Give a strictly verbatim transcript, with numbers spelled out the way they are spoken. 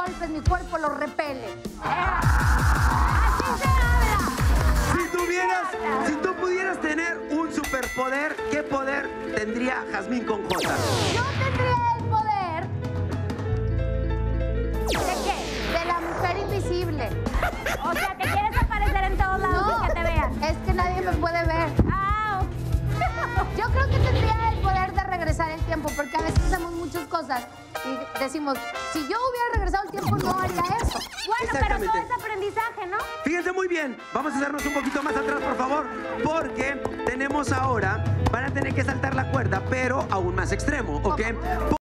golpes, mi cuerpo los repele. ¡Así se habla! Si tuvieras, si tú pudieras tener un superpoder, ¿qué poder tendría Jazmín con J? Yo tendría el poder... ¿De qué? De la mujer invisible. O sea, ¿te quieres aparecer en todos lados No, y que te vean? es que nadie me puede ver. Ah, ok. Yo creo que tendría el poder de regresar el tiempo, porque a veces hacemos muchas cosas y decimos, si yo hubiera regresado el tiempo, no haría eso. Bueno, pero todo es aprendizaje, ¿no? Fíjense muy bien, vamos a hacernos un poquito más atrás, por favor, porque tenemos ahora, van a tener que saltar la cuerda, pero aún más extremo, ¿ok?